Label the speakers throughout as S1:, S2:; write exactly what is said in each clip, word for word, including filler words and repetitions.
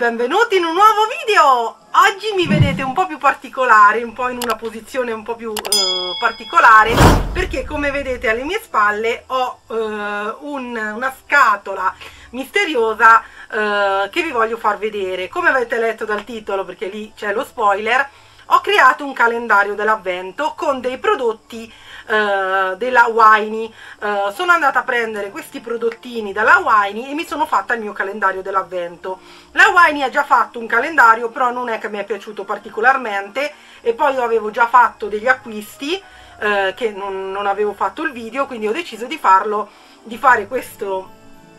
S1: benvenuti in un nuovo video. Oggi mi vedete un po' più particolare, un po' in una posizione un po' più eh, particolare, perché come vedete alle mie spalle ho eh, un, una scatola misteriosa eh, che vi voglio far vedere. Come avete letto dal titolo, perché lì c'è lo spoiler, ho creato un calendario dell'avvento con dei prodotti Uh, della Winey. Uh, sono andata a prendere questi prodottini dalla Winey e mi sono fatta il mio calendario dell'avvento. La Winey ha già fatto un calendario, però non è che mi è piaciuto particolarmente, e poi io avevo già fatto degli acquisti uh, che non, non avevo fatto il video, quindi ho deciso di farlo, di fare questo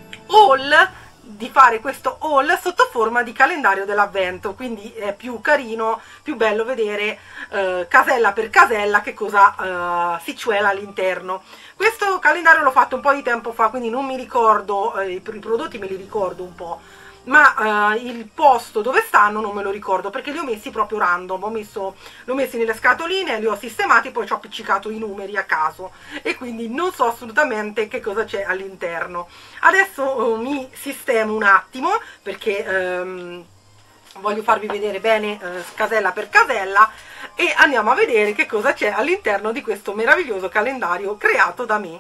S1: haul di fare questo haul sotto forma di calendario dell'avvento, quindi è più carino, più bello vedere eh, casella per casella che cosa eh, si cuela all'interno. Questo calendario l'ho fatto un po' di tempo fa, quindi non mi ricordo, eh, i prodotti me li ricordo un po', ma eh, il posto dove stanno non me lo ricordo, perché li ho messi proprio random, ho messo, li ho messi nelle scatoline, li ho sistemati, poi ci ho appiccicato i numeri a caso e quindi non so assolutamente che cosa c'è all'interno. Adesso eh, mi sistemo un attimo, perché ehm, voglio farvi vedere bene eh, casella per casella, e andiamo a vedere che cosa c'è all'interno di questo meraviglioso calendario creato da me.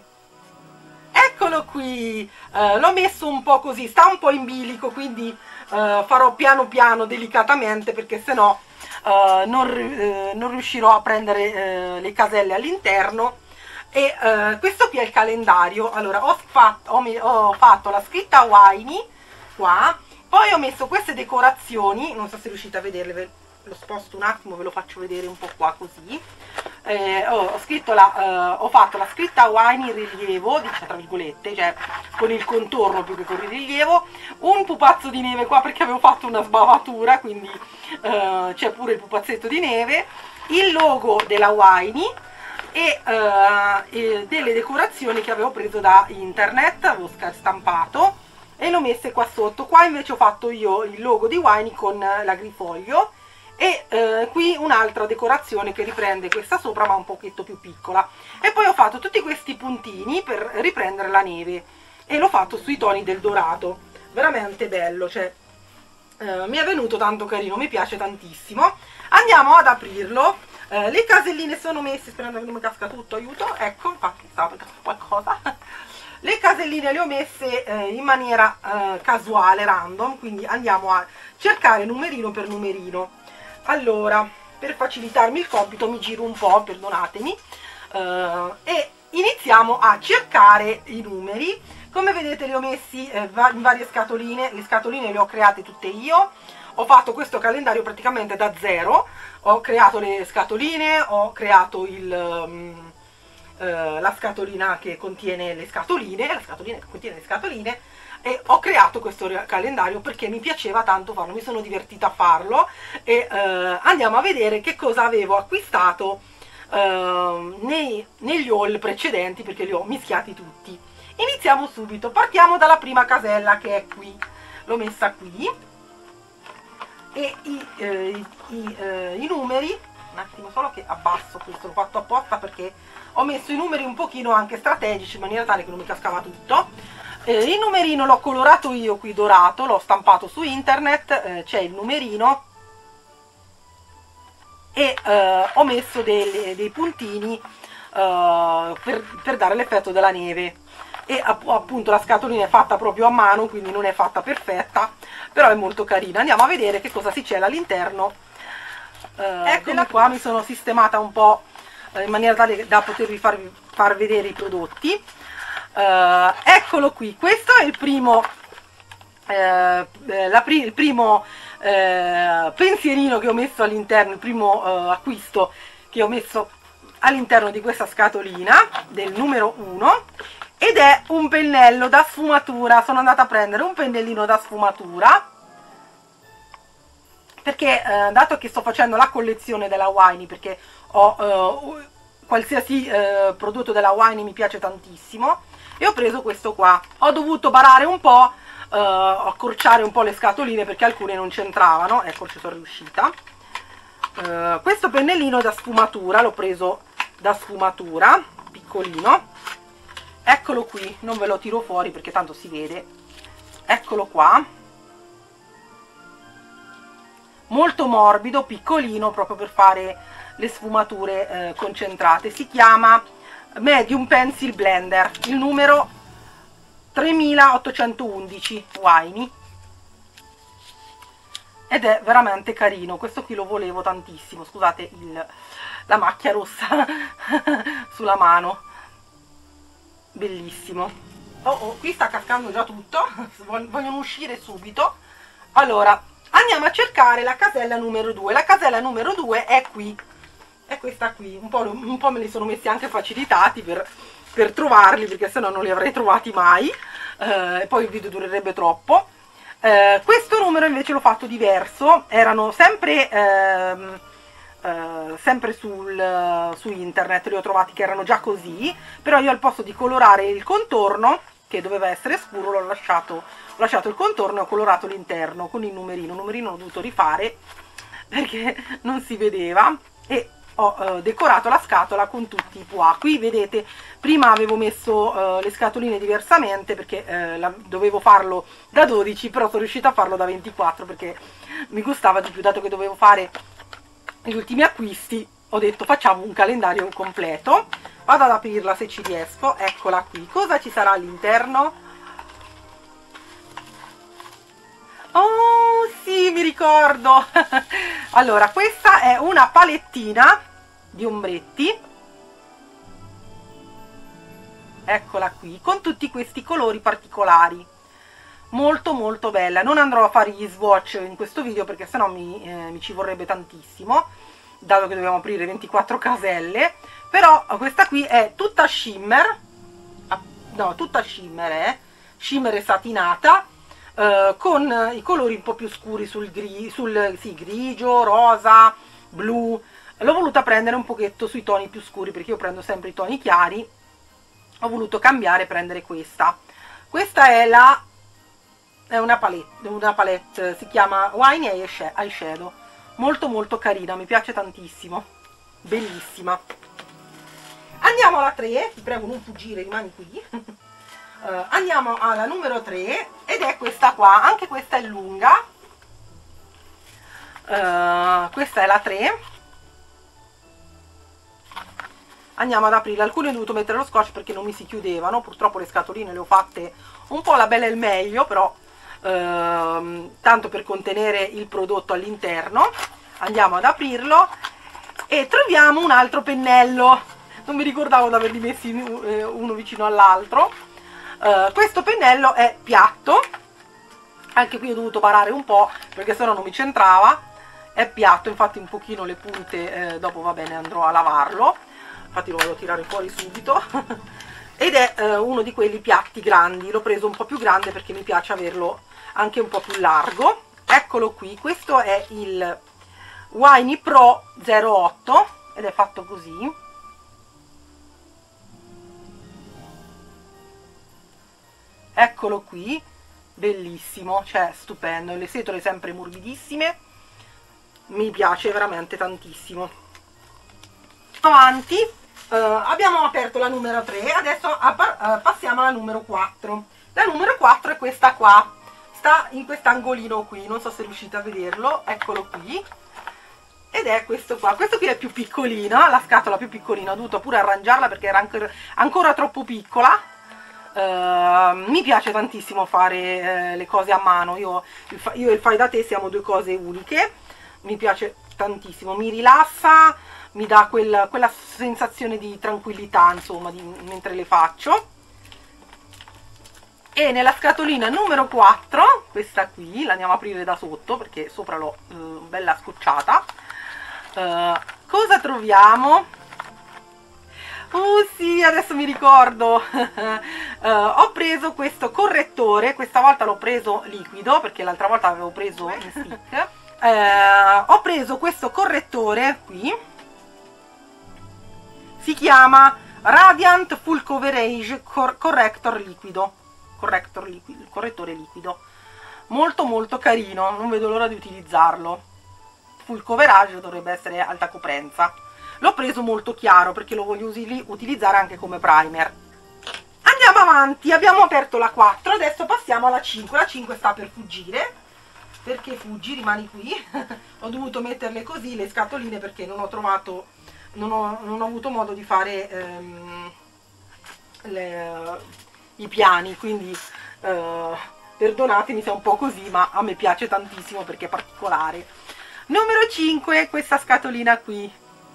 S1: Eccolo qui, eh, l'ho messo un po' così, sta un po' in bilico, quindi eh, farò piano piano, delicatamente, perché sennò eh, non, eh, non riuscirò a prendere eh, le caselle all'interno. E eh, questo qui è il calendario. Allora, ho fatto, ho, ho fatto la scritta Winey qua, poi ho messo queste decorazioni, non so se riuscite a vederle, ve lo sposto un attimo, ve lo faccio vedere un po' qua così. Eh, ho, ho, scritto la, eh, ho fatto la scritta Winey in rilievo, diciamo tra virgolette, cioè con il contorno più che con il rilievo, un pupazzo di neve qua perché avevo fatto una sbavatura, quindi eh, c'è pure il pupazzetto di neve, il logo della Winey e, eh, e delle decorazioni che avevo preso da internet, avevo stampato e l'ho messe qua sotto. Qua invece ho fatto io il logo di Winey con l'agrifoglio, e eh, qui un'altra decorazione che riprende questa sopra, ma un pochetto più piccola, e poi ho fatto tutti questi puntini per riprendere la neve e l'ho fatto sui toni del dorato. Veramente bello, cioè eh, mi è venuto tanto carino, mi piace tantissimo. Andiamo ad aprirlo. Eh, le caselline sono messe, sperando che non mi casca tutto, aiuto, ecco, infatti stavo per cascare qualcosa. Le caselline le ho messe eh, in maniera eh, casuale, random, quindi andiamo a cercare numerino per numerino. Allora, per facilitarmi il compito mi giro un po', perdonatemi, uh, e iniziamo a cercare i numeri. Come vedete li ho messi eh, in varie scatoline, le scatoline le ho create tutte io, ho fatto questo calendario praticamente da zero, ho creato le scatoline, ho creato il, um, uh, la scatolina che contiene le scatoline, la scatolina che contiene le scatoline, e ho creato questo calendario perché mi piaceva tanto farlo, mi sono divertita a farlo, e eh, andiamo a vedere che cosa avevo acquistato eh, nei, negli haul precedenti, perché li ho mischiati tutti. Iniziamo subito, partiamo dalla prima casella che è qui, l'ho messa qui, e i, eh, i, eh, i numeri, un attimo solo che abbasso questo, l'ho fatto apposta perché ho messo i numeri un pochino anche strategici in maniera tale che non mi cascava tutto. Eh, il numerino l'ho colorato io qui dorato, l'ho stampato su internet, eh, c'è il numerino, e eh, ho messo delle, dei puntini eh, per, per dare l'effetto della neve, e app appunto la scatolina è fatta proprio a mano, quindi non è fatta perfetta, però è molto carina. Andiamo a vedere che cosa si cela all'interno. Eh, eccomi qua, mi sono sistemata un po' eh, in maniera tale da potervi far, far vedere i prodotti. Uh, eccolo qui, questo è il primo, eh, la pri il primo eh, pensierino che ho messo all'interno, il primo eh, acquisto che ho messo all'interno di questa scatolina del numero uno, ed è un pennello da sfumatura. Sono andata a prendere un pennellino da sfumatura perché eh, dato che sto facendo la collezione della Winey, perché ho eh, qualsiasi eh, prodotto della Winey mi piace tantissimo, e ho preso questo qua. Ho dovuto barare un po', eh, accorciare un po' le scatoline perché alcune non c'entravano, ecco, ci sono riuscita. Eh, questo pennellino da sfumatura l'ho preso da sfumatura, piccolino, eccolo qui, non ve lo tiro fuori perché tanto si vede, eccolo qua. molto morbido, piccolino, proprio per fare le sfumature eh, concentrate. Si chiama Medium Pencil Blender, il numero tremilaottocentoundici Winy, ed è veramente carino. Questo qui lo volevo tantissimo, scusate il, la macchia rossa sulla mano, bellissimo. Oh, oh, qui sta cascando già tutto, vogliono uscire subito. Allora, andiamo a cercare la casella numero due. La casella numero due è qui, è questa qui. Un po', un po' me li sono messi anche facilitati per, per trovarli, perché sennò non li avrei trovati mai, eh, e poi il video durerebbe troppo. Eh, questo numero invece l'ho fatto diverso, erano sempre, ehm, eh, sempre sul, su internet, li ho trovati che erano già così, però io al posto di colorare il contorno, che doveva essere scuro, l'ho lasciato, ho lasciato il contorno e ho colorato l'interno con il numerino. Il numerino l'ho dovuto rifare perché non si vedeva, e ho eh, decorato la scatola con tutti i pois. Qui vedete, prima avevo messo eh, le scatoline diversamente perché eh, la, dovevo farlo da dodici, però sono riuscita a farlo da ventiquattro perché mi gustava di più, dato che dovevo fare gli ultimi acquisti. Ho detto facciamo un calendario completo. Vado ad aprirla se ci riesco. Eccola qui. Cosa ci sarà all'interno? Oh sì, mi ricordo. Allora, questa è una palettina di ombretti, eccola qui, con tutti questi colori particolari, molto molto bella. Non andrò a fare gli swatch in questo video perché sennò mi, eh, mi ci vorrebbe tantissimo, dato che dobbiamo aprire ventiquattro caselle. Però questa qui è tutta shimmer, no, tutta shimmer, è shimmer e satinata, eh, con i colori un po' più scuri sul, gri, sul sì, grigio, rosa, blu. L'ho voluta prendere un pochetto sui toni più scuri perché io prendo sempre i toni chiari. Ho voluto cambiare e prendere questa. Questa è la è una palette, una palette, si chiama Wine Eyeshadow, molto molto carina, mi piace tantissimo, bellissima. Andiamo alla tre, ti prego non fuggire, rimani qui. uh, andiamo alla numero tre, ed è questa qua, anche questa è lunga, uh, questa è la tre. Andiamo ad aprirla. Alcune ho dovuto mettere lo scotch perché non mi si chiudevano, purtroppo le scatoline le ho fatte un po' la bella e il meglio, però ehm, tanto per contenere il prodotto all'interno. Andiamo ad aprirlo e troviamo un altro pennello. Non mi ricordavo di averli messi uno vicino all'altro. Uh, questo pennello è piatto, anche qui ho dovuto barare un po' perché sennò non mi centrava. È piatto, infatti un pochino le punte eh, dopo va bene, andrò a lavarlo, infatti lo vado a tirare fuori subito. Ed è eh, uno di quelli piatti grandi, l'ho preso un po' più grande perché mi piace averlo anche un po' più largo. Eccolo qui, questo è il Winy Pro zero otto ed è fatto così. Eccolo qui, bellissimo, cioè stupendo, le setole sempre morbidissime, mi piace veramente tantissimo. Avanti, eh, abbiamo aperto la numero tre, adesso eh, passiamo alla numero quattro. La numero quattro è questa qua, sta in quest'angolino qui, non so se riuscite a vederlo, eccolo qui, ed è questo qua. Questo qui è più piccolina, la scatola più piccolina, ho dovuto pure arrangiarla perché era ancora, ancora troppo piccola. Uh, mi piace tantissimo fare uh, le cose a mano, io, io e il fai da te siamo due cose uniche, mi piace tantissimo, mi rilassa, mi dà quel, quella sensazione di tranquillità, insomma, di, mentre le faccio. E nella scatolina numero quattro, questa qui, la andiamo a aprire da sotto perché sopra l'ho uh, bella scocciata, uh, cosa troviamo? Oh sì, adesso mi ricordo. uh, ho preso questo correttore, questa volta l'ho preso liquido perché l'altra volta avevo preso in stick. uh, ho preso questo correttore qui, si chiama Radiant Full Coverage Cor Corrector Liquido, corrector liquido, correttore liquido, molto molto carino, non vedo l'ora di utilizzarlo. Full coverage dovrebbe essere alta coprenza. L'ho preso molto chiaro perché lo voglio utilizzare anche come primer. Andiamo avanti, abbiamo aperto la quattro, adesso passiamo alla cinque. La cinque sta per fuggire. perché fuggi, rimani qui. Ho dovuto metterle così le scatoline perché non ho trovato, non ho, non ho avuto modo di fare ehm, le, i piani, quindi eh, perdonatemi se è un po' così, ma a me piace tantissimo perché è particolare. Numero cinque, questa scatolina qui.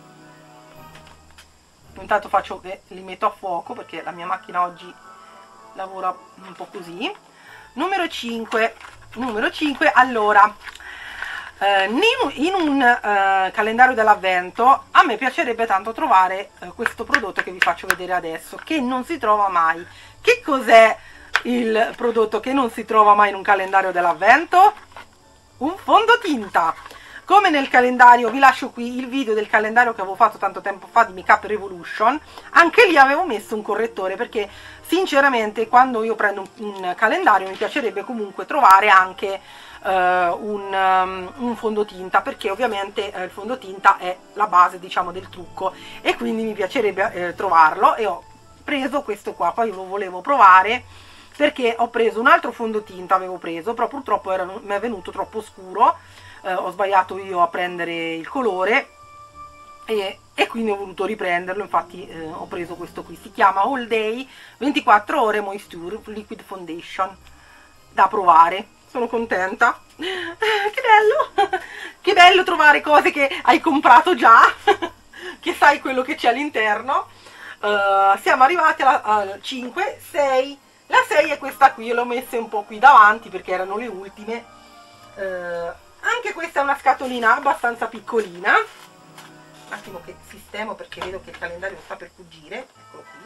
S1: Intanto faccio che li metto a fuoco perché la mia macchina oggi lavora un po' così. Numero cinque, numero cinque, allora eh, in un eh, calendario dell'avvento a me piacerebbe tanto trovare eh, questo prodotto che vi faccio vedere adesso, che non si trova mai. Che cos'è il prodotto che non si trova mai in un calendario dell'avvento? Un fondotinta. Come nel calendario, vi lascio qui il video del calendario che avevo fatto tanto tempo fa di Make Up Revolution, anche lì avevo messo un correttore perché sinceramente quando io prendo un, un calendario mi piacerebbe comunque trovare anche uh, un, um, un fondotinta, perché ovviamente uh, il fondotinta è la base, diciamo, del trucco, e quindi mi piacerebbe uh, trovarlo, e ho preso questo qua. Poi lo volevo provare perché ho preso un altro fondotinta, avevo preso, però purtroppo era, mi è venuto troppo scuro. Eh, ho sbagliato io a prendere il colore e, e quindi ho voluto riprenderlo. Infatti eh, ho preso questo qui, si chiama All Day ventiquattro ore Moisture Liquid Foundation, da provare. Sono contenta. Che bello, che bello trovare cose che hai comprato già, che sai quello che c'è all'interno. Uh, siamo arrivati alla, al cinque, sei. La sei è questa qui, io l'ho messa un po' qui davanti perché erano le ultime. Uh, anche questa è una scatolina abbastanza piccolina. Un attimo che sistemo perché vedo che il calendario sta per fuggire. Eccolo qui.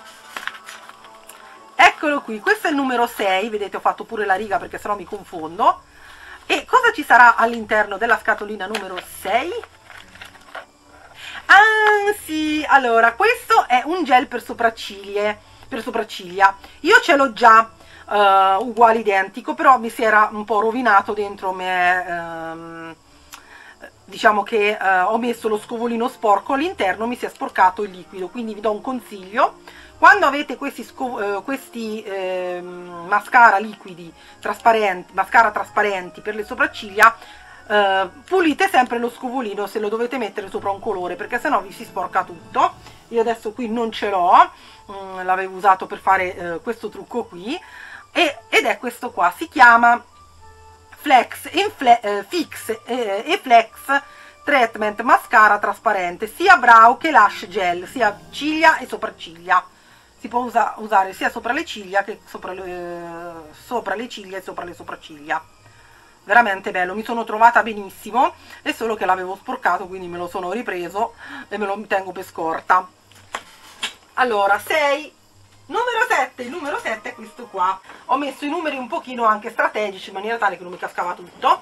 S1: Eccolo qui, questo è il numero sei, vedete ho fatto pure la riga perché sennò mi confondo. E cosa ci sarà all'interno della scatolina numero sei? Ah sì, allora questo è un gel per sopracciglia, per sopracciglia. Io ce l'ho già uh, uguale identico, però mi si era un po' rovinato dentro me, um, diciamo che uh, ho messo lo scovolino sporco all'interno, mi si è sporcato il liquido, quindi vi do un consiglio: quando avete questi, uh, questi uh, mascara liquidi trasparenti, mascara trasparenti per le sopracciglia, uh, pulite sempre lo scovolino se lo dovete mettere sopra un colore, perché sennò vi si sporca tutto. Io adesso qui non ce l'ho, um, l'avevo usato per fare uh, questo trucco qui, e, ed è questo qua, si chiama Flex Infle eh, Fix eh, e Flex Treatment Mascara Trasparente, sia brow che lash gel, sia ciglia e sopracciglia. Si può usa usare sia sopra le ciglia che sopra le, eh, sopra le ciglia e sopra le sopracciglia. Veramente bello, mi sono trovata benissimo, è solo che l'avevo sporcato, quindi me lo sono ripreso e me lo tengo per scorta. Allora, sei. Numero sette, il numero sette è questo qua. Ho messo i numeri un pochino anche strategici in maniera tale che non mi cascava tutto.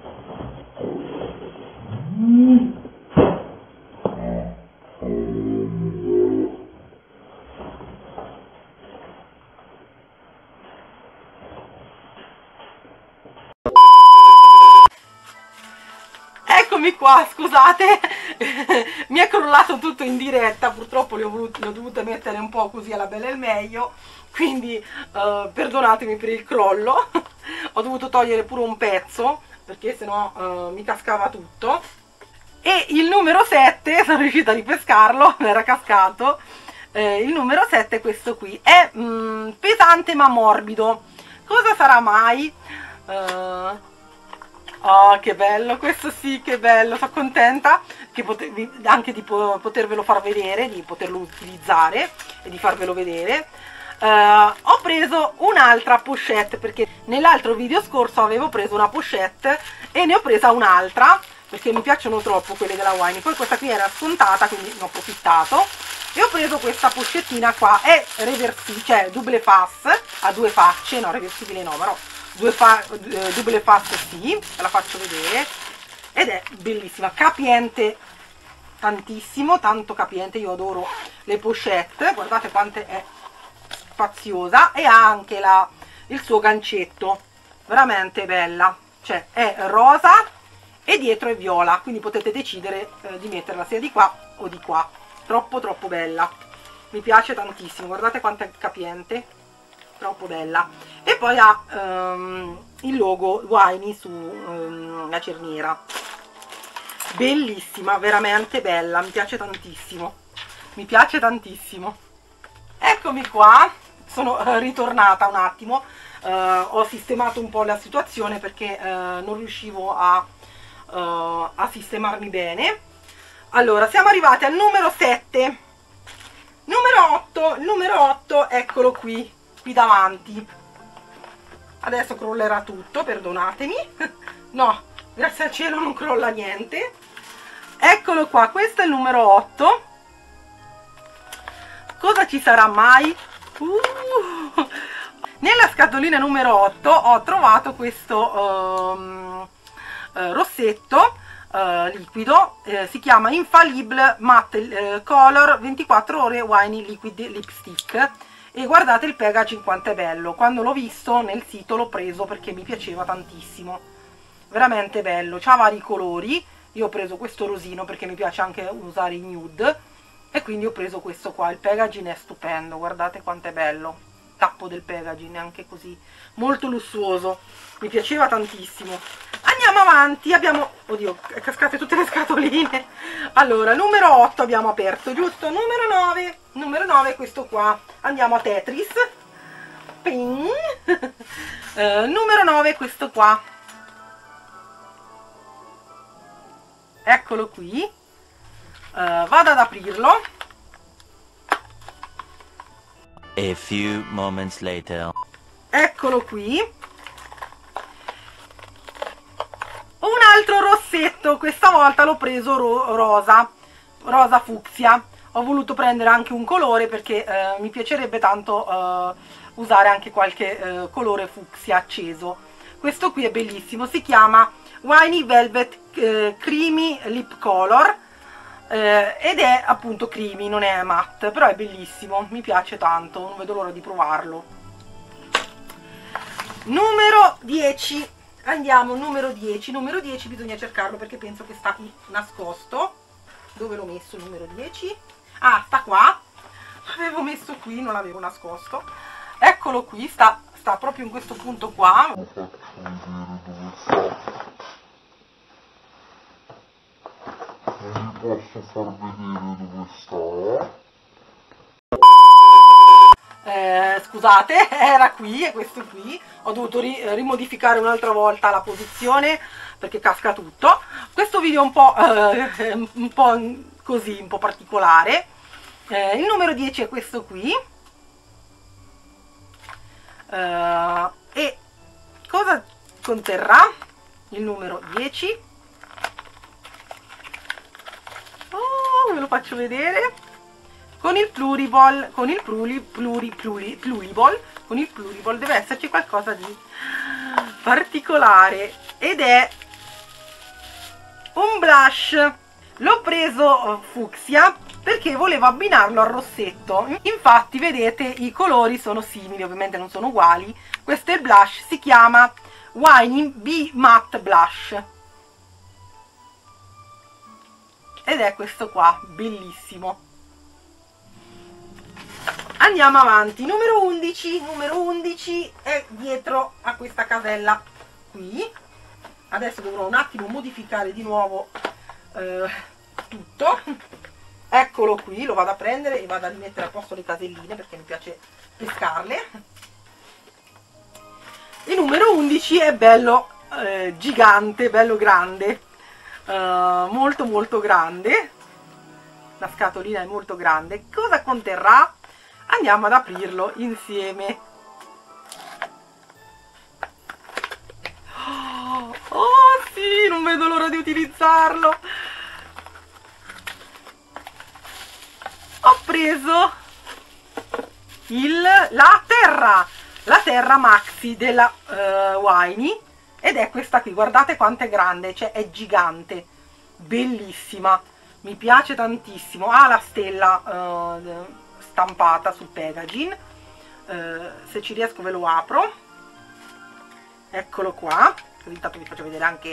S1: Eccomi qua, scusate, mi è crollato tutto in diretta, purtroppo le ho, voluto, le ho dovute mettere un po' così alla bella e al meglio, quindi uh, perdonatemi per il crollo. Ho dovuto togliere pure un pezzo perché sennò uh, mi cascava tutto. E il numero sette, sono riuscita a ripescarlo, era cascato. Eh, il numero sette è questo qui, è mm, pesante ma morbido. Cosa sarà mai? Uh, Oh, che bello, questo sì, che bello, sono contenta che anche di potervelo far vedere, di poterlo utilizzare e di farvelo vedere. Uh, ho preso un'altra pochette perché nell'altro video scorso avevo preso una pochette e ne ho presa un'altra perché mi piacciono troppo quelle della Wine. Poi questa qui era scontata, quindi ne ho approfittato e ho preso questa pochettina qua, è reversibile, cioè double face, ha due facce, no, reversibile no, però due fa eh, double face sì, ve la faccio vedere, ed è bellissima, capiente tantissimo, tanto capiente, io adoro le pochette, guardate quanto è spaziosa, e ha anche la, il suo gancetto, veramente bella, cioè è rosa e dietro è viola, quindi potete decidere eh, di metterla sia di qua o di qua. Troppo troppo bella, mi piace tantissimo, guardate quanto è capiente, troppo bella. E poi ha um, il logo Winey sulla um, cerniera, bellissima, veramente bella, mi piace tantissimo, mi piace tantissimo. Eccomi qua, sono uh, ritornata un attimo, uh, ho sistemato un po' la situazione perché uh, non riuscivo a, uh, a sistemarmi bene. Allora, siamo arrivati al numero sette, numero otto, il numero otto, eccolo qui, qui davanti. Adesso crollerà tutto, perdonatemi. No, grazie al cielo non crolla niente. Eccolo qua, questo è il numero otto. Cosa ci sarà mai? Uh! Nella scatolina numero otto ho trovato questo um, uh, rossetto uh, liquido, uh, si chiama Infallible Matte uh, Color ventiquattro ore Winey Liquid Lipstick. E guardate il packaging quanto è bello. Quando l'ho visto nel sito l'ho preso perché mi piaceva tantissimo, veramente bello, c'ha vari colori. Io ho preso questo rosino perché mi piace anche usare i nude e quindi ho preso questo qua. Il packaging è stupendo, guardate quanto è bello, tappo del packaging anche così, molto lussuoso, mi piaceva tantissimo. Andiamo avanti, abbiamo, oddio, cascate tutte le scatoline. Allora, numero otto abbiamo aperto, giusto? Numero nove, numero nove è questo qua. Andiamo a Tetris. Ping. uh, numero nove è questo qua. Eccolo qui. Uh, vado ad aprirlo.
S2: A few moments later.
S1: Eccolo qui. Un altro rossetto, questa volta l'ho preso ro rosa, rosa fucsia. Ho voluto prendere anche un colore perché eh, mi piacerebbe tanto eh, usare anche qualche eh, colore fucsia acceso. Questo qui è bellissimo, si chiama Winey Velvet eh, Creamy Lip Color eh, ed è appunto creamy, non è matte, però è bellissimo, mi piace tanto, non vedo l'ora di provarlo. Numero dieci. Andiamo, numero dieci, numero dieci bisogna cercarlo perché penso che sta nascosto. Dove l'ho messo il numero dieci? Ah, sta qua, l'avevo messo qui, non l'avevo nascosto. Eccolo qui, sta, sta proprio in questo punto qua.
S3: Lo faccio vedere dove sta. Non vi posso far vedere dove sta.
S1: Eh, scusate, era qui, è questo qui. Ho dovuto ri rimodificare un'altra volta la posizione perché casca tutto. Questo video è un po', eh, un po' così, un po' particolare. Eh, il numero dieci è questo qui. Eh, e cosa conterrà il numero dieci? Oh, ve lo faccio vedere. Con il pluriball, con il pluri, pluri, pluri, pluriball, con il pluriball deve esserci qualcosa di particolare ed è un blush. L'ho preso fucsia perché volevo abbinarlo al rossetto. Infatti vedete i colori sono simili, ovviamente non sono uguali. Questo è il blush, si chiama Winey Be Matte Blush ed è questo qua, bellissimo. Andiamo avanti, numero undici, numero undici è dietro a questa casella qui. Adesso dovrò un attimo modificare di nuovo eh, tutto. Eccolo qui, lo vado a prendere e vado a rimettere a posto le caselline perché mi piace pescarle. Il numero undici è bello eh, gigante, bello grande, eh, molto molto grande. La scatolina è molto grande. Cosa conterrà? Andiamo ad aprirlo insieme. Oh, oh sì, non vedo l'ora di utilizzarlo. Ho preso il, la terra, la terra maxi della uh, Winey ed è questa qui, guardate quanto è grande, cioè è gigante, bellissima, mi piace tantissimo. Ha la stella uh, stampata sul packaging, eh, se ci riesco ve lo apro. Eccolo qua, così intanto vi faccio vedere anche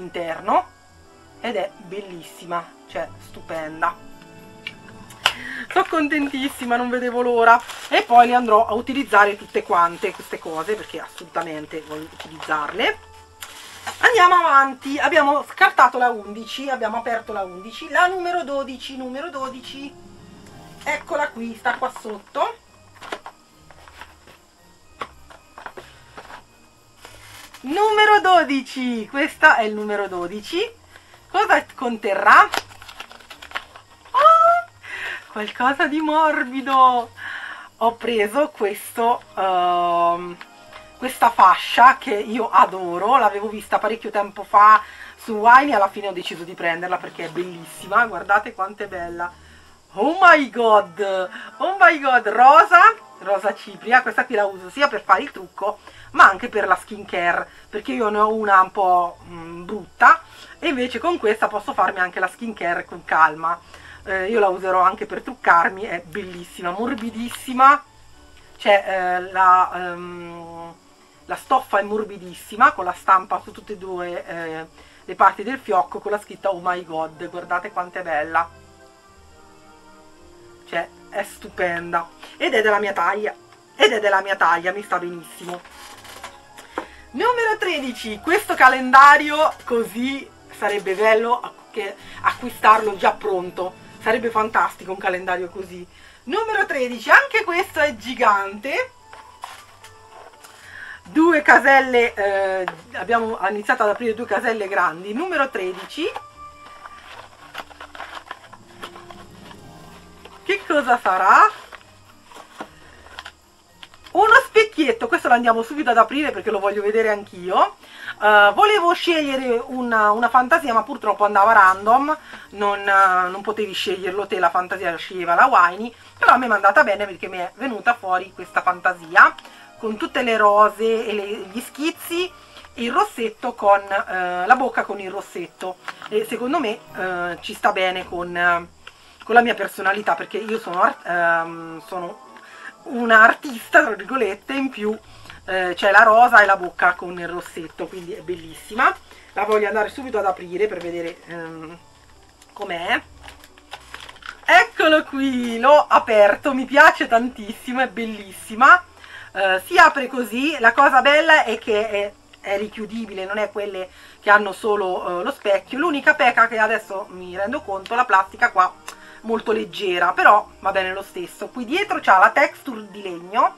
S1: l'interno ed è bellissima, cioè stupenda, sono contentissima, non vedevo l'ora. E poi le andrò a utilizzare tutte quante queste cose, perché assolutamente voglio utilizzarle. Andiamo avanti, abbiamo scartato la undici, abbiamo aperto la undici, la numero dodici, numero dodici, eccola qui, sta qua sotto. Numero dodici, questa è il numero dodici. Cosa conterrà? Oh, qualcosa di morbido. Ho preso questo, uh, questa fascia che io adoro, l'avevo vista parecchio tempo fa su Wine e alla fine ho deciso di prenderla perché è bellissima, guardate quanto è bella. Oh my god, oh my god, rosa, rosa cipria, questa qui la uso sia per fare il trucco ma anche per la skincare, perché io ne ho una un po' mh, brutta e invece con questa posso farmi anche la skincare con calma. Eh, io la userò anche per truccarmi, è bellissima, morbidissima, cioè eh, la, um, la stoffa è morbidissima, con la stampa su tutte e due eh, le parti del fiocco con la scritta oh my god, guardate quanto è bella, cioè è stupenda ed è della mia taglia, ed è della mia taglia, mi sta benissimo. Numero tredici, questo calendario così sarebbe bello che acquistarlo già pronto, sarebbe fantastico un calendario così. Numero tredici, anche questo è gigante, due caselle, eh, abbiamo iniziato ad aprire due caselle grandi. Numero tredici, che cosa sarà? Uno specchietto, questo lo andiamo subito ad aprire perché lo voglio vedere anch'io. Uh, volevo scegliere una, una fantasia ma purtroppo andava random, non, uh, non potevi sceglierlo te, la fantasia sceglieva la Winey, però mi è andata bene perché mi è venuta fuori questa fantasia con tutte le rose e le, gli schizzi e il rossetto con uh, la bocca con il rossetto, e secondo me uh, ci sta bene con, uh, con la mia personalità, perché io sono, uh, sono una artista tra virgolette, in più eh, c'è la rosa e la bocca con il rossetto, quindi è bellissima. La voglio andare subito ad aprire per vedere ehm, com'è. Eccolo qui, l'ho aperto, mi piace tantissimo, è bellissima, eh, si apre così. La cosa bella è che è, è richiudibile, non è quelle che hanno solo eh, lo specchio. L'unica pecca che adesso mi rendo conto, la plastica qua molto leggera, però va bene lo stesso. Qui dietro c'ha la texture di legno,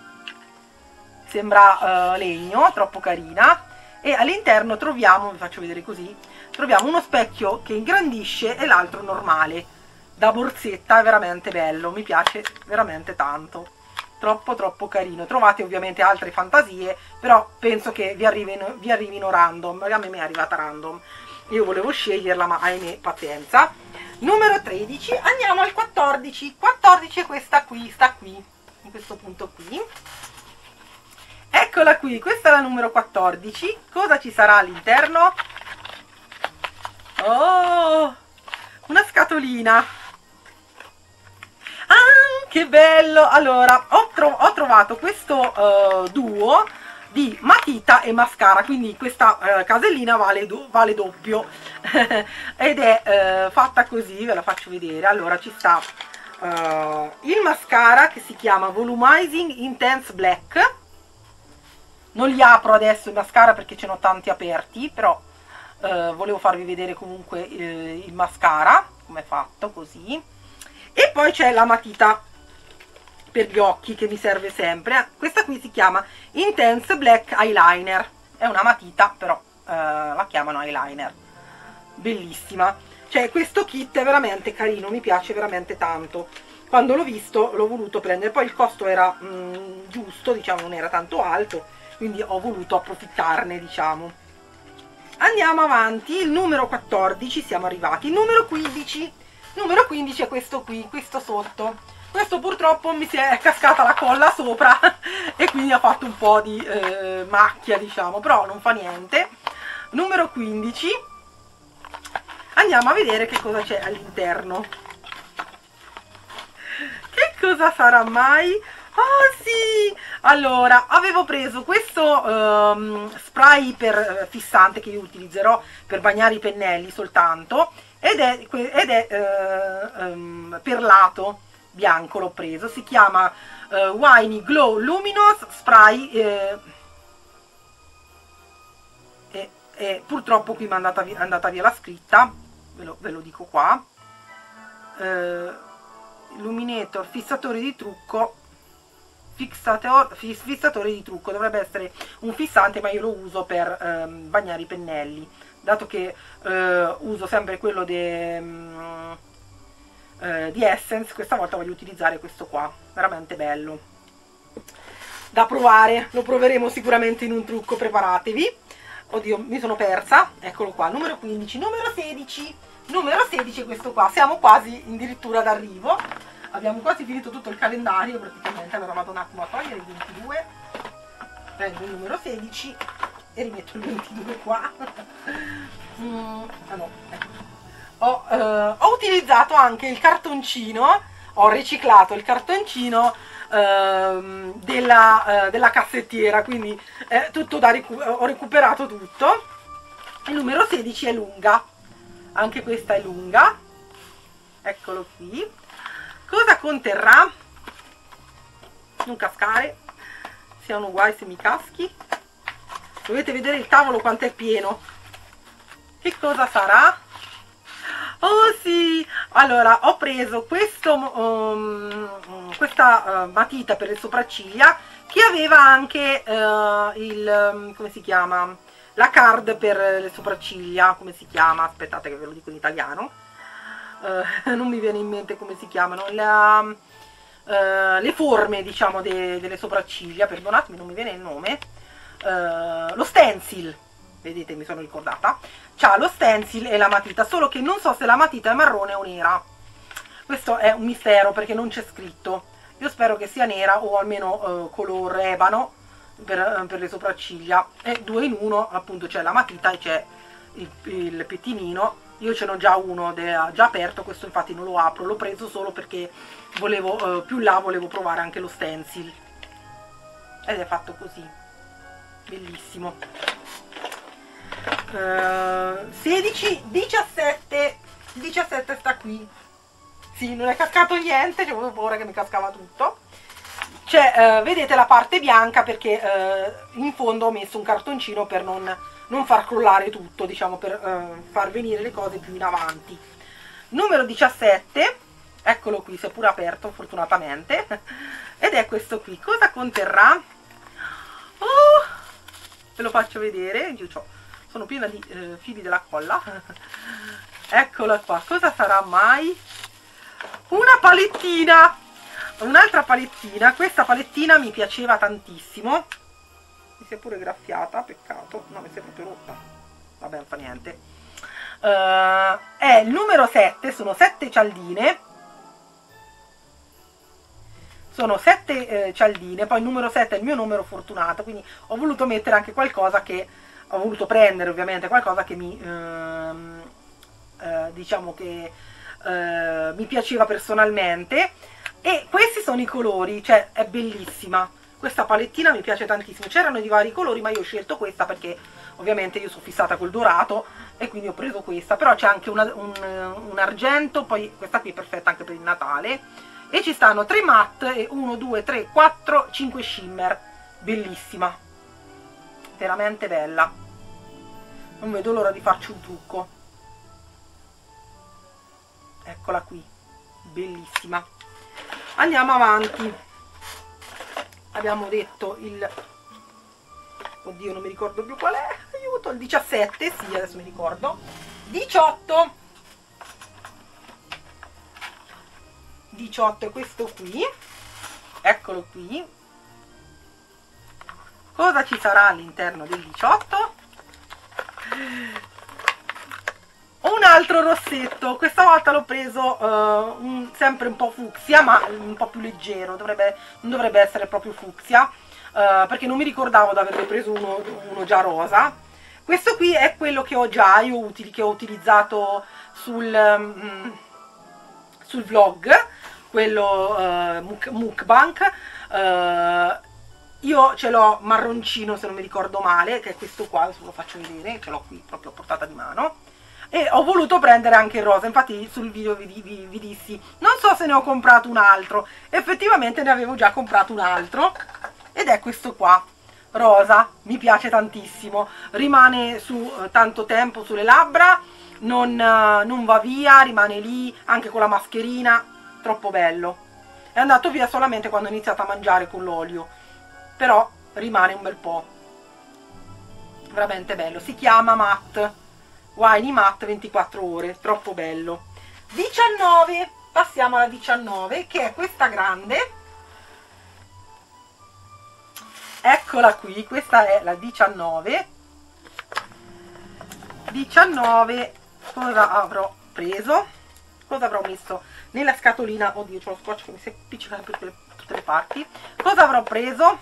S1: sembra uh, legno, troppo carina, e all'interno troviamo, vi faccio vedere così, troviamo uno specchio che ingrandisce e l'altro normale, da borsetta, è veramente bello, mi piace veramente tanto, troppo troppo carino. Trovate ovviamente altre fantasie, però penso che vi arrivino, vi arrivino random, a me mi è arrivata random, io volevo sceglierla ma ahimè, pazienza. Numero tredici, andiamo al quattordici. quattordici è questa qui, sta qui, in questo punto qui. Eccola qui, questa è la numero quattordici. Cosa ci sarà all'interno? Oh, una scatolina. Ah, che bello! Allora, ho, tro ho trovato questo uh, duo di matita e mascara, quindi questa uh, casellina vale, do vale doppio ed è uh, fatta così, ve la faccio vedere. Allora ci sta uh, il mascara che si chiama Volumizing Intense Black, non li apro adesso i mascara perché ce ne ho tanti aperti, però uh, volevo farvi vedere comunque uh, il mascara come è fatto così. E poi c'è la matita per gli occhi che mi serve sempre, questa qui si chiama Intense Black Eyeliner, è una matita però eh, la chiamano eyeliner, bellissima. Cioè questo kit è veramente carino, mi piace veramente tanto, quando l'ho visto l'ho voluto prendere, poi il costo era mh, giusto, diciamo, non era tanto alto, quindi ho voluto approfittarne, diciamo. Andiamo avanti, il numero quattordici, siamo arrivati. Il numero quindici, numero quindici è questo qui, questo sotto. Questo purtroppo mi si è cascata la colla sopra e quindi ha fatto un po' di eh, macchia, diciamo, però non fa niente. Numero quindici, andiamo a vedere che cosa c'è all'interno. Che cosa sarà mai? Oh sì! Allora, avevo preso questo um, spray per uh, fissante che io utilizzerò per bagnare i pennelli soltanto, ed è, ed è uh, um, perlato, bianco l'ho preso, si chiama uh, Winey Glow Luminous Spray, eh, e, e purtroppo qui mi è andata, via, è andata via la scritta, ve lo, ve lo dico qua, uh, Illuminator fissatore di trucco, Fixator, fissatore di trucco, dovrebbe essere un fissante, ma io lo uso per ehm, bagnare i pennelli, dato che eh, uso sempre quello de, um, eh, di Essence. Questa volta voglio utilizzare questo qua, veramente bello da provare, lo proveremo sicuramente in un trucco, preparatevi. Oddio, mi sono persa, eccolo qua, numero quindici, numero sedici, numero sedici, questo qua, siamo quasi addirittura d'arrivo. Abbiamo quasi finito tutto il calendario praticamente. Allora vado un attimo a togliere il ventidue, prendo il numero sedici e rimetto il ventidue qua. mm, ah no, ecco. ho, eh, ho utilizzato anche il cartoncino, ho riciclato il cartoncino eh, della, eh, della cassettiera, quindi eh, tutto da recu ho recuperato tutto. Il numero sedici è lunga, anche questa è lunga, eccolo qui. Cosa conterrà? Non cascare, siano guai se mi caschi. Dovete vedere il tavolo quanto è pieno. Che cosa sarà? Oh sì! Allora, ho preso questo, um, questa uh, matita per le sopracciglia, che aveva anche uh, il, um, come si chiama? La card per le sopracciglia, come si chiama? Aspettate che ve lo dico in italiano. Uh, non mi viene in mente come si chiamano, la, uh, le forme, diciamo, de, delle sopracciglia, perdonatemi, non mi viene il nome, uh, lo stencil, vedete, mi sono ricordata, c'ha lo stencil e la matita, solo che non so se la matita è marrone o nera, questo è un mistero perché non c'è scritto. Io spero che sia nera o almeno uh, color ebano per, uh, per le sopracciglia, e due in uno, appunto, c'è la matita e c'è il, il pettinino. Io ce n'ho già uno già aperto, questo infatti non lo apro, l'ho preso solo perché volevo, eh, più là volevo provare anche lo stencil, ed è fatto così, bellissimo. uh, sedici, diciassette, diciassette sta qui, sì, non è cascato niente, avevo paura che mi cascava tutto. Cioè, uh, vedete la parte bianca perché uh, in fondo ho messo un cartoncino per non... non far crollare tutto, diciamo, per uh, far venire le cose più in avanti. Numero diciassette, eccolo qui, si è pure aperto fortunatamente, ed è questo qui. Cosa conterrà? Oh, ve lo faccio vedere, io sono piena di eh, fili della colla. Eccola qua, cosa sarà mai? Una palettina, un'altra palettina. Questa palettina mi piaceva tantissimo, mi si è pure graffiata, peccato, no, mi si è proprio rotta, vabbè, non fa niente. Uh, è il numero sette, sono sette cialdine, sono sette eh, cialdine, poi il numero sette è il mio numero fortunato, quindi ho voluto mettere anche qualcosa che, ho voluto prendere ovviamente qualcosa che mi, ehm, eh, diciamo che eh, mi piaceva personalmente, e questi sono i colori, cioè è bellissima. Questa palettina mi piace tantissimo, c'erano di vari colori ma io ho scelto questa perché ovviamente io sono fissata col dorato e quindi ho preso questa, però c'è anche una, un, un argento, poi questa qui è perfetta anche per il Natale, e ci stanno tre matte e uno, due, tre, quattro, cinque shimmer, bellissima, veramente bella, non vedo l'ora di farci un trucco. Eccola qui, bellissima. Andiamo avanti. Abbiamo detto il, oddio non mi ricordo più qual è, aiuto, il diciassette, sì, adesso mi ricordo, diciotto, diciotto è questo qui, eccolo qui. Cosa ci sarà all'interno del diciotto? Un altro rossetto, questa volta l'ho preso uh, un, sempre un po' fucsia, ma un po' più leggero, dovrebbe, non dovrebbe essere proprio fucsia, uh, perché non mi ricordavo di averne preso uno, uno già rosa. Questo qui è quello che ho già, io utili, che ho utilizzato sul, um, sul vlog, quello uh, muk, mukbang. Uh, io ce l'ho marroncino se non mi ricordo male, che è questo qua, adesso ve lo faccio vedere, ce l'ho qui proprio a portata di mano. e ho voluto prendere anche il rosa. Infatti sul video vi, vi, vi dissi non so se ne ho comprato un altro, effettivamente ne avevo già comprato un altro ed è questo qua, rosa. Mi piace tantissimo, rimane su eh, tanto tempo sulle labbra, non, eh, non va via, rimane lì anche con la mascherina, troppo bello. È andato via solamente quando ho iniziato a mangiare con l'olio, però rimane un bel po', veramente bello. Si chiama Matte Winy Matte ventiquattro ore, troppo bello. diciannove, passiamo alla diciannove, che è questa grande, eccola qui, questa è la diciannove. diciannove, cosa avrò preso? Cosa avrò messo nella scatolina? Oddio, c'ho lo scotch che mi si appiccica per tutte le, tutte le parti. Cosa avrò preso?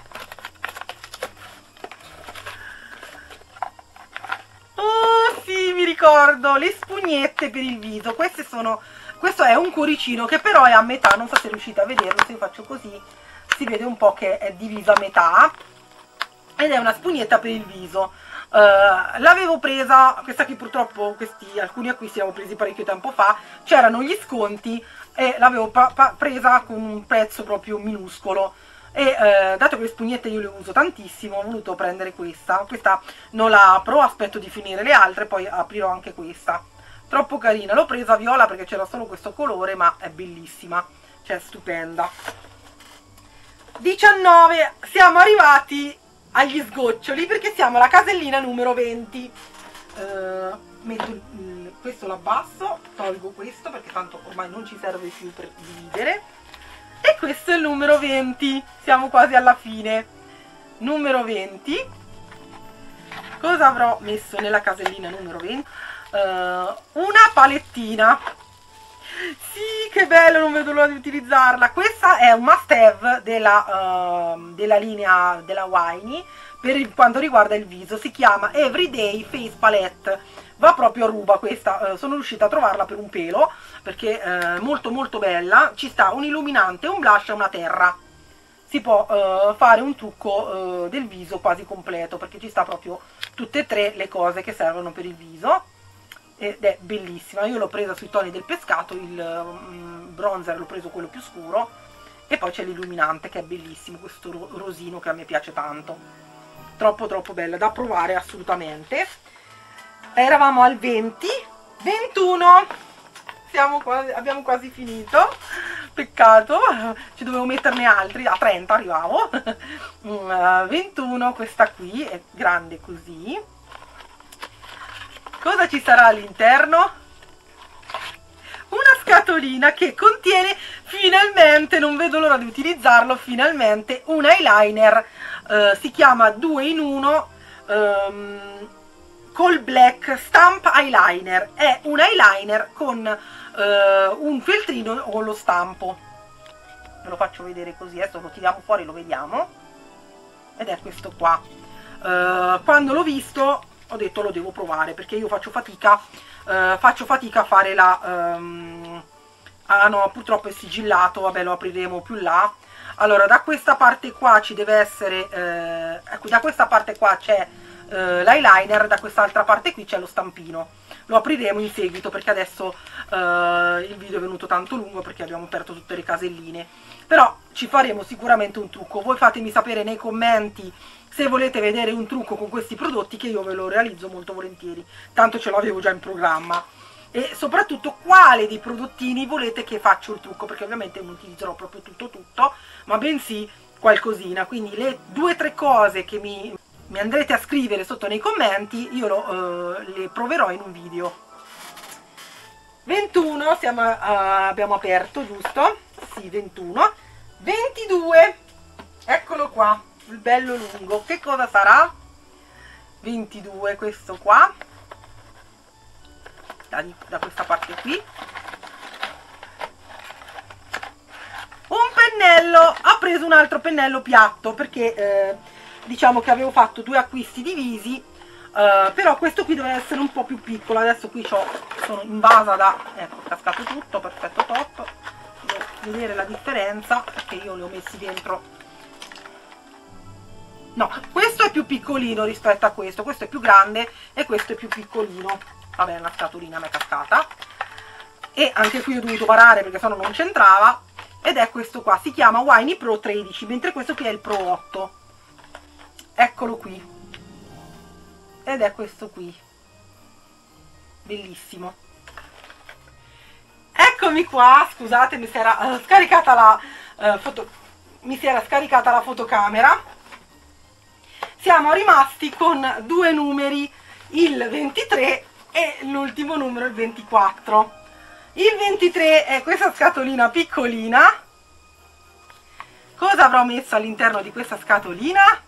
S1: Oh sì, mi ricordo, le spugnette per il viso. Queste sono, questo è un cuoricino che però è a metà, non so se riuscite a vederlo, se io faccio così si vede un po' che è diviso a metà, ed è una spugnetta per il viso. Uh, l'avevo presa, questa qui purtroppo, questi alcuni acquisti li avevo presi parecchio tempo fa, c'erano gli sconti e l'avevo presa con un prezzo proprio minuscolo e uh, dato che le spugnette io le uso tantissimo ho voluto prendere questa. Questa non la apro, aspetto di finire le altre, poi aprirò anche questa. Troppo carina, l'ho presa viola perché c'era solo questo colore, ma è bellissima, cioè stupenda. diciannove, siamo arrivati agli sgoccioli perché siamo alla casellina numero venti. Uh, metto il, il, questo l'abbasso, tolgo questo perché tanto ormai non ci serve più per dividere, e questo è il numero venti, siamo quasi alla fine. Numero venti, cosa avrò messo nella casellina numero venti? Uh, una palettina. Sì, che bello, non vedo l'ora di utilizzarla. Questa è un must have della, uh, della linea della Winy per il, quanto riguarda il viso. Si chiama Everyday Face Palette, va proprio a ruba questa. Uh, sono riuscita a trovarla per un pelo perché è uh, molto molto bella. Ci sta un illuminante, un blush e una terra. Si può uh, fare un trucco uh, del viso quasi completo perché ci sta proprio tutte e tre le cose che servono per il viso. Ed è bellissima. Io l'ho presa sui toni del pescato, il um, bronzer l'ho preso quello più scuro, e poi c'è l'illuminante che è bellissimo, questo ro rosino che a me piace tanto, troppo troppo bella, da provare assolutamente. Eravamo al venti, ventuno, siamo quasi, abbiamo quasi finito, peccato, ci dovevo metterne altri, a trenta arrivavo. uh, ventuno, questa qui è grande così. Cosa ci sarà all'interno? Una scatolina che contiene finalmente, non vedo l'ora di utilizzarlo, finalmente un eyeliner, eh, si chiama due in uno um, Col Black Stamp Eyeliner. È un eyeliner con eh, un feltrino con lo stampo. Ve lo faccio vedere così, adesso lo tiriamo fuori, lo vediamo, ed è questo qua. Eh, quando l'ho visto ho detto lo devo provare perché io faccio fatica eh, faccio fatica a fare la um, ah no, purtroppo è sigillato, vabbè, lo apriremo più là. Allora, da questa parte qua ci deve essere eh, ecco, da questa parte qua c'è eh, l'eyeliner, da quest'altra parte qui c'è lo stampino. Lo apriremo in seguito perché adesso eh, il video è venuto tanto lungo perché abbiamo aperto tutte le caselline, però ci faremo sicuramente un trucco. Voi fatemi sapere nei commenti se volete vedere un trucco con questi prodotti, che io ve lo realizzo molto volentieri, tanto ce l'avevo già in programma, e soprattutto quale dei prodottini volete che faccio il trucco, perché ovviamente non utilizzerò proprio tutto tutto, ma bensì qualcosina. Quindi le due o tre cose che mi, mi andrete a scrivere sotto nei commenti io lo, eh, le proverò in un video. ventuno, siamo, uh, abbiamo aperto, giusto? Sì, ventuno. ventidue, eccolo qua, il bello lungo. Che cosa sarà? ventidue, questo qua, da, da questa parte qui. Un pennello, ho preso un altro pennello piatto perché eh, diciamo che avevo fatto due acquisti divisi, eh, però questo qui deve essere un po' più piccolo. Adesso qui c'ho, sono invasa da, ecco, è cascato tutto, perfetto, top. Devo vedere la differenza perché io li ho messi dentro. No, questo è più piccolino rispetto a questo, questo è più grande e questo è più piccolino. vabbè, una scatolina mi è cascata, e anche qui ho dovuto parare perché sennò non c'entrava, ed è questo qua, si chiama Winey Pro tredici, mentre questo qui è il Pro otto, eccolo qui, ed è questo qui, bellissimo. Eccomi qua, scusate, mi si era uh, scaricata la uh, foto, mi si era scaricata la fotocamera. Siamo rimasti con due numeri, il ventitré e l'ultimo numero, il ventiquattro. Il ventitré è questa scatolina piccolina. Cosa avrò messo all'interno di questa scatolina?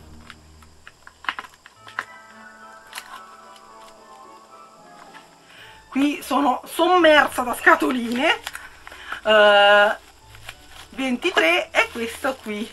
S1: Qui sono sommersa da scatoline. uh, ventitré è questo qui,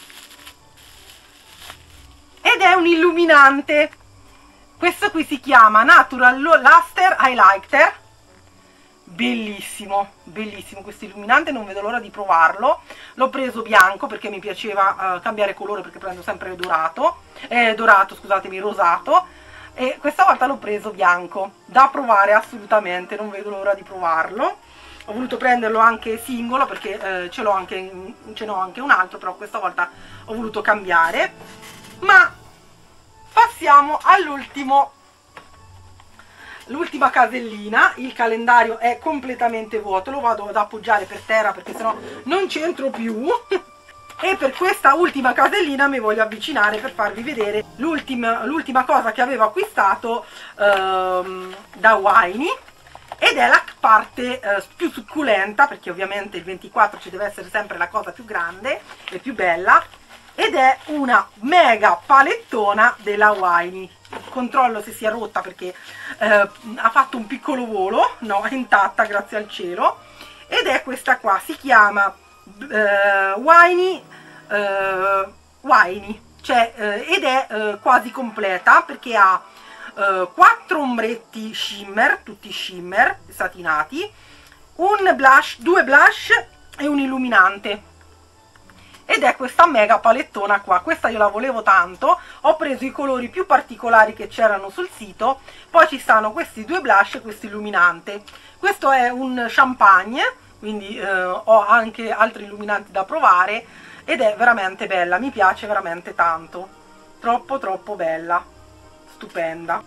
S1: ed è un illuminante. Questo qui si chiama Natural Luster Highlighter, bellissimo, bellissimo questo illuminante, non vedo l'ora di provarlo. L'ho preso bianco perché mi piaceva uh, cambiare colore, perché prendo sempre dorato, eh, dorato, scusatemi, rosato, e questa volta l'ho preso bianco, da provare assolutamente, non vedo l'ora di provarlo. Ho voluto prenderlo anche singolo perché eh, ce l'ho anche, ce n'ho anche un altro, però questa volta ho voluto cambiare. Ma passiamo all'ultimo, l'ultima casellina. Il calendario è completamente vuoto, lo vado ad appoggiare per terra perché sennò non c'entro più. E per questa ultima casellina mi voglio avvicinare per farvi vedere l'ultima cosa che avevo acquistato ehm, da Winey, ed è la parte eh, più succulenta, perché ovviamente il ventiquattro ci deve essere sempre la cosa più grande e più bella, ed è una mega palettona della Winey. Controllo se si è rotta perché eh, ha fatto un piccolo volo, no, è intatta grazie al cielo, ed è questa qua, si chiama eh, Winey eh, Winey, cioè, eh, ed è eh, quasi completa perché ha eh, quattro ombretti shimmer, tutti shimmer satinati, un blush, due blush e un illuminante, ed è questa mega palettona qua. Questa io la volevo tanto, ho preso i colori più particolari che c'erano sul sito, poi ci stanno questi due blush e questo illuminante. Questo è un champagne, quindi eh, ho anche altri illuminanti da provare, ed è veramente bella, mi piace veramente tanto, troppo troppo bella, stupenda.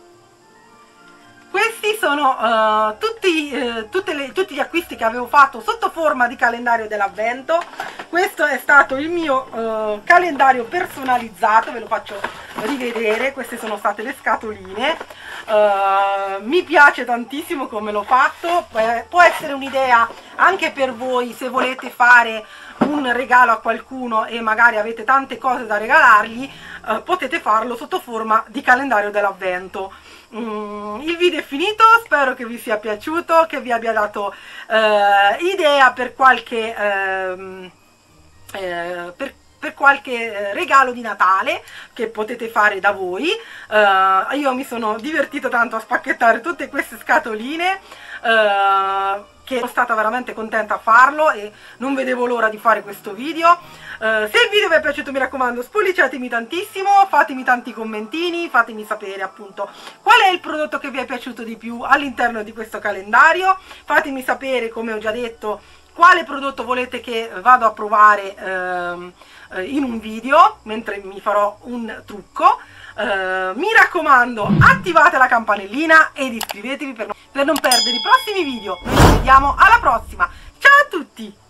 S1: Questi sono uh, tutti, uh, tutte le, tutti gli acquisti che avevo fatto sotto forma di calendario dell'avvento. Questo è stato il mio uh, calendario personalizzato, ve lo faccio rivedere. Queste sono state le scatoline, uh, mi piace tantissimo come l'ho fatto. Eh, può essere un'idea anche per voi se volete fare un regalo a qualcuno e magari avete tante cose da regalargli, uh, potete farlo sotto forma di calendario dell'avvento. Mm, il video è finito, spero che vi sia piaciuto, che vi abbia dato eh, idea per qualche, eh, eh, per, per qualche regalo di Natale che potete fare da voi. Eh, io mi sono divertita tanto a spacchettare tutte queste scatoline, eh, che sono stata veramente contenta a farlo e non vedevo l'ora di fare questo video. Uh, se il video vi è piaciuto, mi raccomando, spolliciatemi tantissimo, fatemi tanti commentini, fatemi sapere appunto qual è il prodotto che vi è piaciuto di più all'interno di questo calendario. Fatemi sapere, come ho già detto, quale prodotto volete che vado a provare uh, in un video mentre mi farò un trucco. Uh, mi raccomando, attivate la campanellina ed iscrivetevi per non, per non perdere i prossimi video. Noi ci vediamo alla prossima, ciao a tutti!